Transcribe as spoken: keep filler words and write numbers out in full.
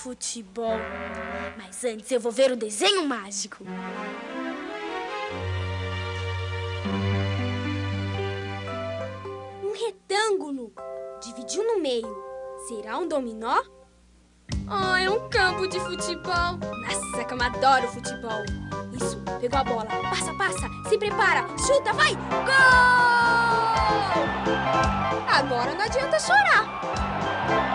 futebol. Mas antes eu vou ver o desenho mágico. Um retângulo. Dividiu no meio. Será um dominó? Ah, é um campo de futebol. Nossa, como adoro futebol. Isso, pegou a bola. Passa, passa. Se prepara. Chuta, vai. Gol! Agora não adianta chorar.